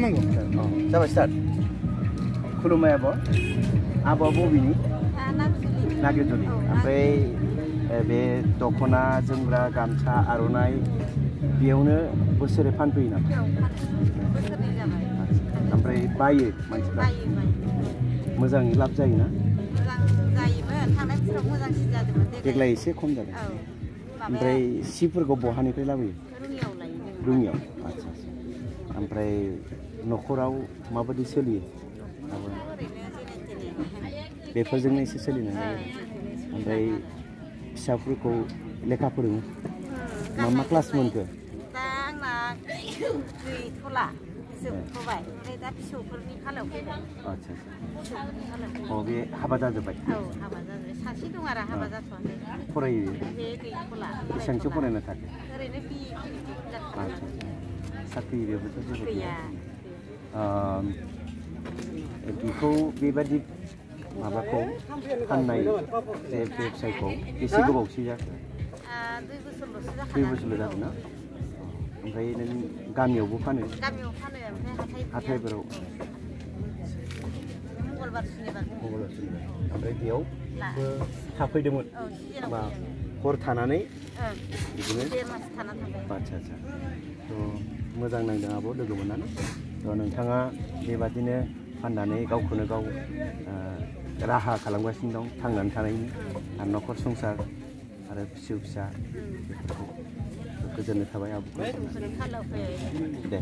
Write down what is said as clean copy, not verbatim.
जाबाय स्टार्ट खुलुमबाय आब' आब'आ बबेनि नागिरजुलि ओमफ्राय बे दखना जोमग्रा गामसा आर'नाइ बेयावनो बोसोरे फानफैयो नामा बोसोरनै जाबाय ओमफ्राय बायो मानसिफ्रा मोजाङै लाब जायोना मोजां जायोमोन थांनाय बोसोराव मोजांसिन जादोंमोन देग्लाय एसे खम जादों ओमफ्राय सिफोरखौ बहानिफ्राय लाबोयो रुङियाव लायो रुङियाव आच्छा ओमफ्राय न'खराव माबायदि सोलियो बेफोरजोंनो एसे सोलिनाय जायो ओमफ्राय फिसाफोरखौ लेखा फोरोङो मा क्लास मोनखो दा आंना गैथ'ला जोबथ'बाय ओमफ्राय दा फिसौफोरनि फालायाव फैबाय आच्छा अ बे हाबा जाजोब्बाय औ हाबा जाजोब्बाय सासे दं आरो हाबा जाथ'वाखै फरायो बे गैथ'ला बेसेबांसो फरायना थाखो ओरैनो आच्छा साख्रि बेबोथ' जेबो गैया बेखौ बेबादि माबाखौ फाननाय जे बेबसाइखौ बेसे गोबावसो जाखो 2 बोसोरल'सो जाखादों 2 बोसोरल' जादों ना ओमफ्राय नों गामियावबो फानो ओमफ्राय हाथायफोराव मंगलबार सुनिबार ओमफ्राय बेयाव थाफैदोंमोन बा हर थानानै बिदिनो 1 मास थाना थांबाय आच्छा थ' मोजां नांदों आब' लोगो मोननानै थ' नोंथाङा बेबादिनो फाननानै गावखौनो गाव राहा खालामगासिनो दं थांनानै थानायनि आरो न'खर संसार आरो फिसौ फिसा बेफोरखौ गोजोननाय थाबाय आब'खौ दे